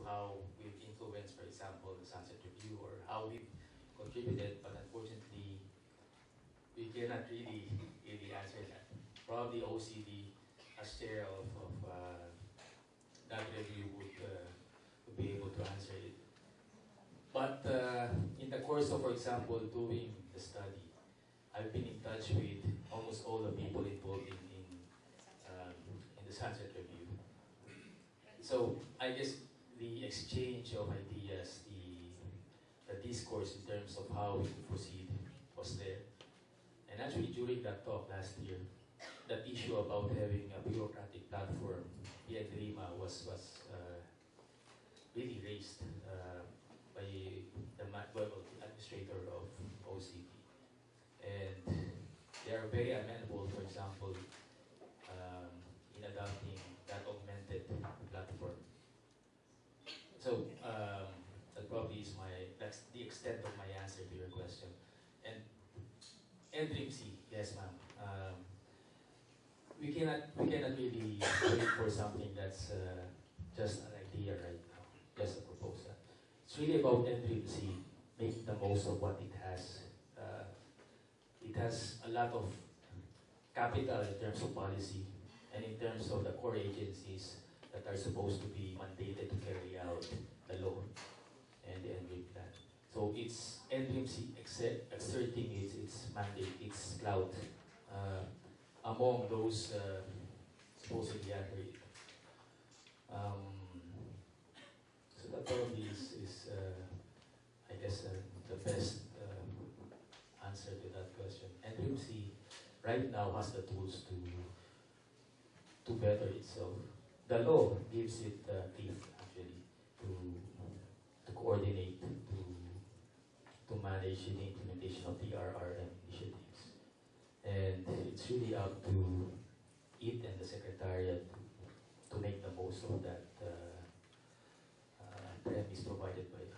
how we've influenced, for example, the Sunset Review, or how we've contributed, but unfortunately, we cannot really answer that. Probably OCD, as chair of that review, would be able to answer it. But in the course of, for example, doing the study, I've been in touch with almost all the people involved in the Sunset Review. So I guess the exchange of ideas, the discourse in terms of how we could proceed was there. And actually during that talk last year, that issue about having a bureaucratic platform, PNRIMA, was really raised by the administrator of OCP. And they are very amenable, for example, in adopting that augmented platform. So that probably is that's the extent of my answer to your question. And DRIMC, yes ma'am. We cannot really wait for something that's just an idea right now, just a proposal. It's really about NDRIMC making the most of what it has. It has a lot of capital in terms of policy and in terms of the core agencies that are supposed to be mandated to carry out the law and the NDRIM plan. So it's NDRIMC exerting its mandate, its clout among those supposedly under it. So that probably is I guess, the best answer to that question. And NDRIMC right now has the tools to better itself. The law gives it teeth, actually, to coordinate, to manage the implementation of the RRM initiatives. And it's really up to it and the Secretariat to make the most of that premise provided by